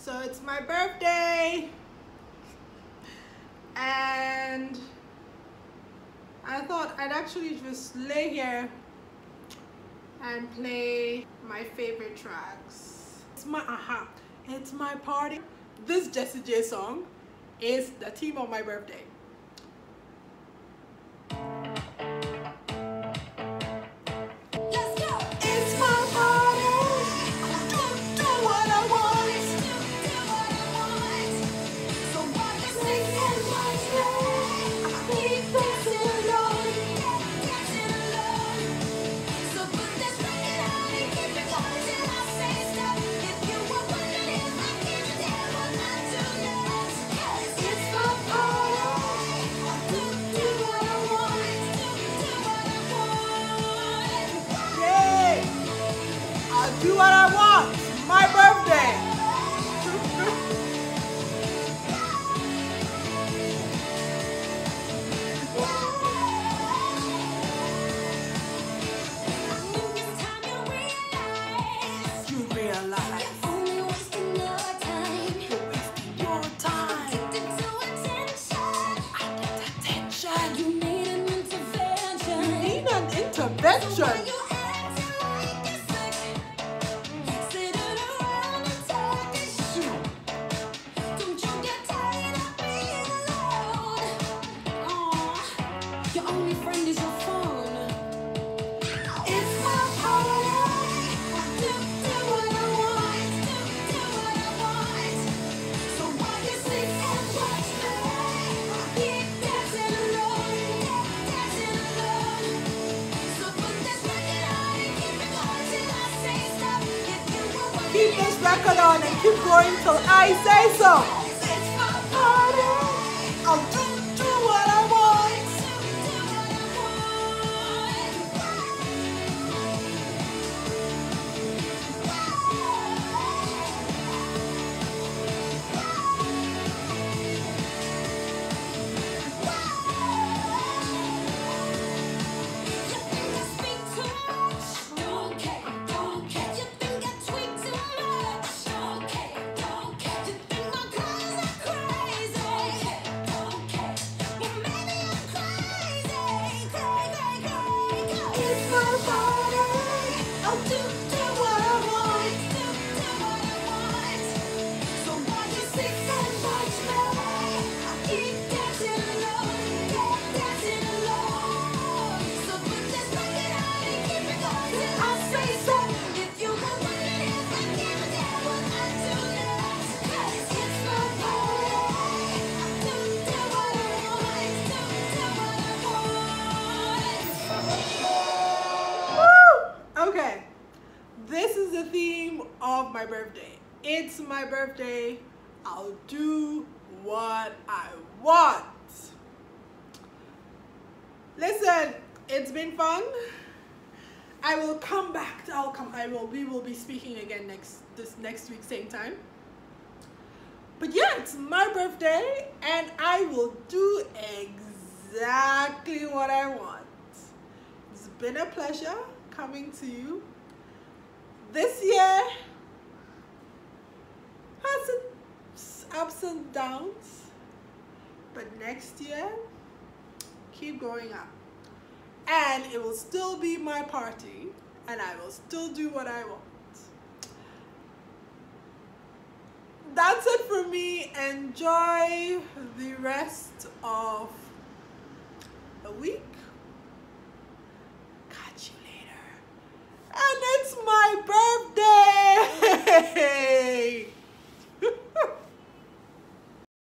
So it's my birthday, and I thought I'd actually just lay here and play my favorite tracks. It's my party. This Jessy J song is the theme of my birthday. Do what I want. It's my birthday. You realize you're wasting your time. Addicted to attention. You need an intervention. Keep this record on and keep going till I say so. It's my party. I'll do what I want. Okay, this is the theme of my birthday. It's my birthday. I'll do what I want. Listen, it's been fun. I will come back. We will be speaking again next week, same time. But yeah, it's my birthday, and I will do exactly what I want. It's been a pleasure coming to you. This year has its ups and downs, but next year, keep going up. And it will still be my party, and I will still do what I want. That's it for me. Enjoy the rest of the week.